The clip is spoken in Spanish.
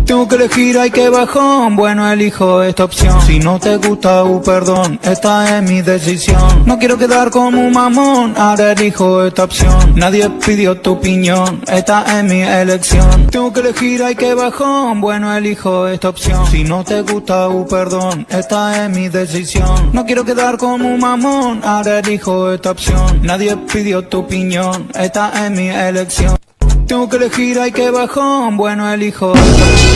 Tengo que elegir, hay que bajón. Bueno, elijo esta opción. Si no te gusta, perdón, esta es mi decisión. No quiero quedar como un mamón, ahora elijo esta opción. Nadie pidió tu opinión, esta es mi elección. Tengo que elegir, hay que bajón. Bueno, elijo esta opción. Si no te gusta, perdón, esta es mi decisión. No quiero quedar como un mamón, ahora elijo esta opción. Nadie pidió tu opinión, esta es mi elección. Tengo que elegir, hay que bajón. Bueno, elijo esta opción.